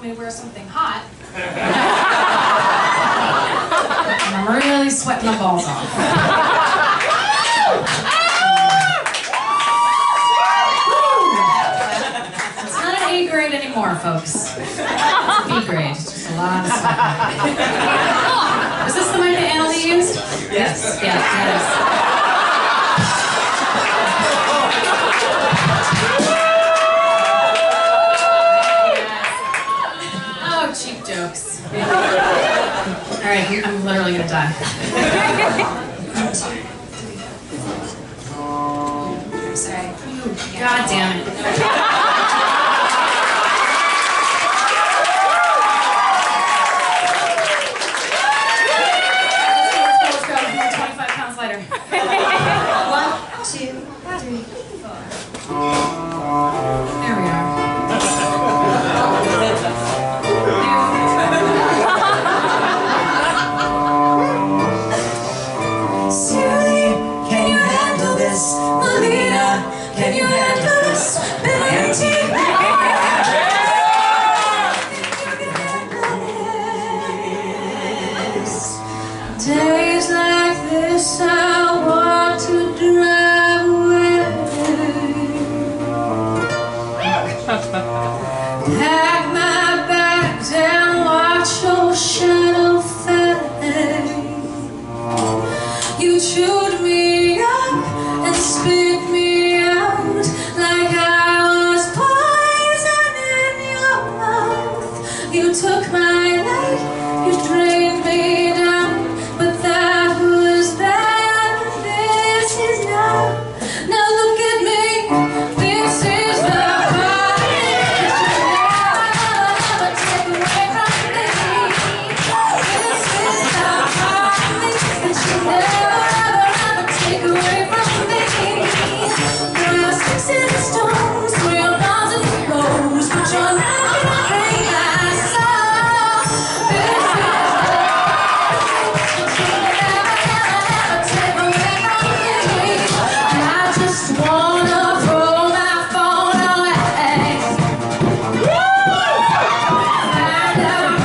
me to wear something hot. I'm really sweating the balls off. It's not an A grade anymore, folks. It's a B grade. It's just a lot of sweat. Is this the mic that Annalie used? Yes. Yeah, it is. Cheap jokes. Alright, I'm literally gonna die. I'm sorry. God damn it. Let's go. 25 pounds lighter. 1, 2, 3, 4. There we are. Molina, can you handle this? Benanti, days like this, I want to drive away. Pack my bags and watch your shadow fade. You chewed me up and spit me out like I was poison in your mouth. You took my life, you drained me down, but that was then, this is now. Now look at me, this is the heart that you never take away from me. This is the heart that you never take away from me. There are sticks and stones, 12,000 blows, but you're not gonna break my soul. This is the never take away from me. I just wanna throw my phone away. Find out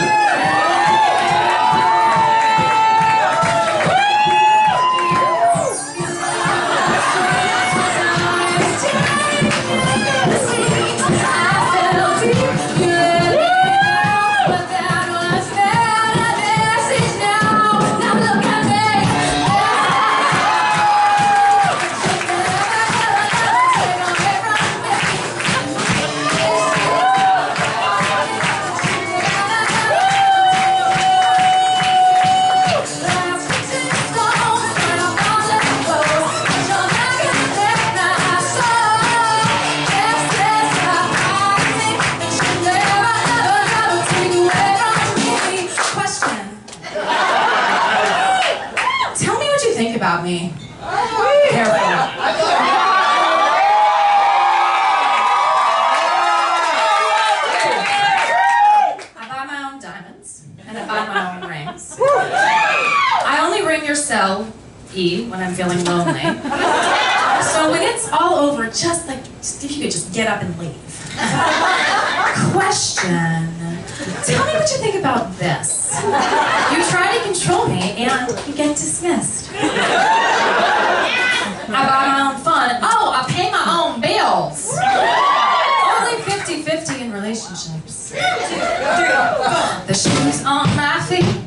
about me. Careful. I buy my own diamonds, and I buy my own rings. I only ring your cell, E, when I'm feeling lonely. So when it's all over, just if you could just get up and leave. Question. Tell me what you think about this. You try to control me, and you get dismissed. I buy my own fun. Oh, I pay my own bills. Only 50-50 in relationships. 1, 2, 3, 4. The shoes on my feet